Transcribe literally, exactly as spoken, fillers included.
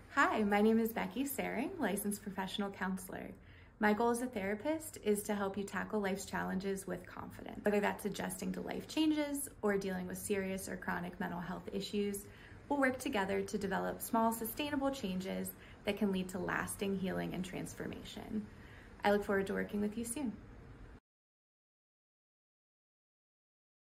Hi, my name is Becki Saring, licensed professional counselor. My goal as a therapist is to help you tackle life's challenges with confidence. Whether that's adjusting to life changes or dealing with serious or chronic mental health issues, we'll work together to develop small, sustainable changes that can lead to lasting healing and transformation. I look forward to working with you soon.